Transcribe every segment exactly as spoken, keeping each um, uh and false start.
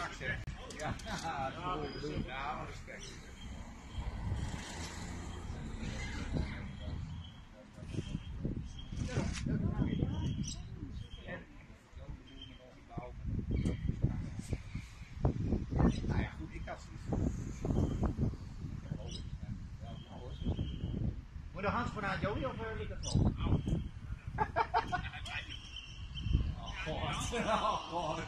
smaak zeg. Ja, dat moet je doen. Ja, maar respect. Nou ja, goed, ik had zoiets. Moet je de handschoen aan, Joey, of uh, ligt het zo? Oh, god. Oh, god.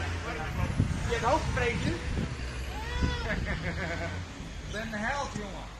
Je het hoofd geprezen? Ik ben een held, jongen.